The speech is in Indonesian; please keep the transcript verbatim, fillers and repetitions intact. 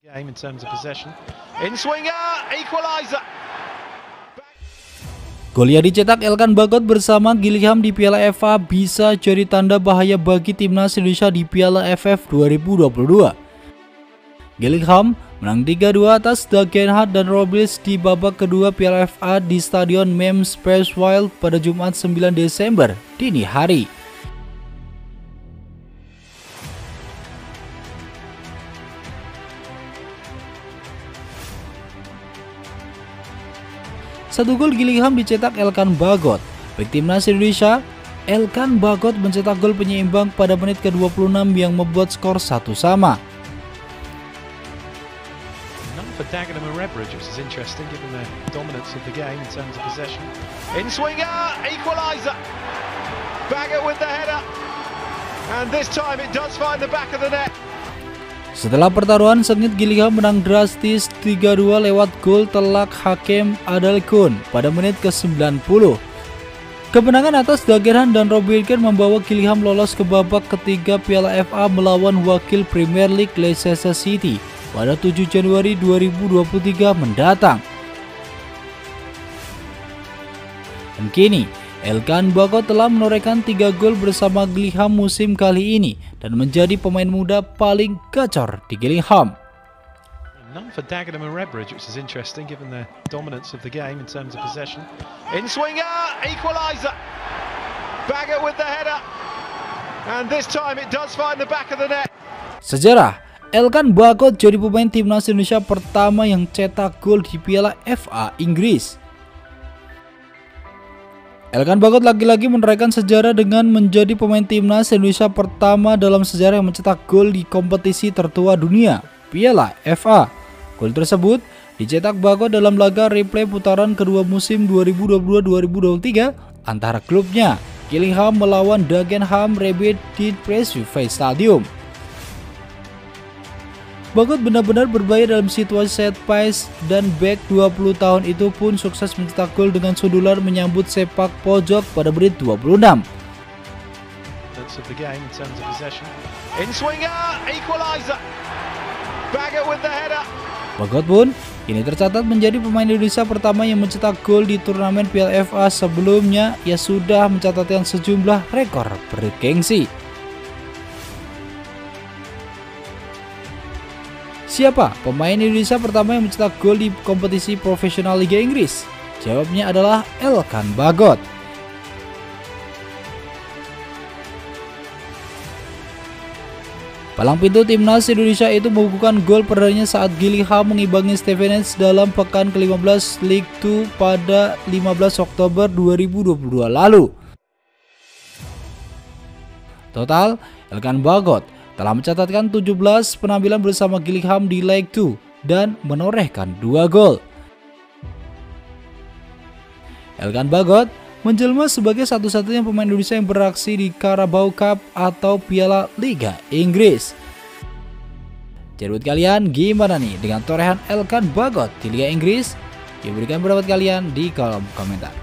Game in terms of possession. In swinger, equalizer. Gol yang dicetak Elkan Bagot bersama Gillingham di Piala F A bisa jadi tanda bahaya bagi timnas Indonesia di Piala A F F dua ribu dua puluh dua. Gillingham menang tiga dua atas Dagenham dan Robles di babak kedua Piala F A di Stadion Memphis pada Jumat sembilan Desember dini hari. Satu gol Gillingham dicetak Elkan Bagot. Bagi timnas Indonesia, Elkan Bagot mencetak gol penyeimbang pada menit ke dua puluh enam yang membuat skor satu sama. For Dagenham and Redbridge, which is interesting given the dominance of the game in terms of possession. In swinger, equalizer. Bagot with the header. And this time it does find the back of the net. Setelah pertaruhan sengit, Gillingham menang drastis tiga dua lewat gol telak Hakem Adalkun pada menit ke sembilan puluh. Kemenangan atas Dagenham dan Robertson membawa Gillingham lolos ke babak ketiga Piala F A melawan wakil Premier League Leicester City pada tujuh Januari dua ribu dua puluh tiga mendatang. Dan kini, Elkan Bagot telah menorehkan tiga gol bersama Gillingham musim kali ini dan menjadi pemain muda paling gacor di Gillingham. None for Dagenham and Redbridge, which is interesting given the dominance of the game in terms of possession. In swinger, equalizer. Bagot with the header. And this time it does find the back of the net. Sejarah, Elkan Bagot jadi pemain timnas Indonesia pertama yang cetak gol di Piala F A Inggris. Elkan Bagot lagi-lagi menorehkan sejarah dengan menjadi pemain timnas Indonesia pertama dalam sejarah yang mencetak gol di kompetisi tertua dunia, Piala F A. Gol tersebut dicetak Bagot dalam laga replay putaran kedua musim dua ribu dua puluh dua dua ribu dua puluh tiga antara klubnya Gillingham melawan Dagenham Rebid di Presswife Stadium. Bagot benar-benar berbahaya dalam situasi set piece dan back dua puluh tahun itu pun sukses mencetak gol dengan sundulan menyambut sepak pojok pada menit dua puluh enam. Bagot pun kini tercatat menjadi pemain Indonesia pertama yang mencetak gol di turnamen Piala F A. Sebelumnya ia sudah mencatatkan sejumlah rekor bergengsi. Siapa pemain Indonesia pertama yang mencetak gol di kompetisi profesional Liga Inggris? Jawabnya adalah Elkan Bagot. Palang pintu timnas Indonesia itu membukukan gol perdananya saat Gillingham mengimbangi Stevenage dalam pekan ke lima belas League dua pada lima belas Oktober dua ribu dua puluh dua lalu. Total, Elkan Bagot telah mencatatkan tujuh belas penampilan bersama Gillingham di League dua dan menorehkan dua gol. Elkan Bagot menjelma sebagai satu-satunya pemain Indonesia yang beraksi di Carabao Cup atau Piala Liga Inggris. Jadi buat kalian gimana nih dengan torehan Elkan Bagot di Liga Inggris? Berikan pendapat kalian di kolom komentar.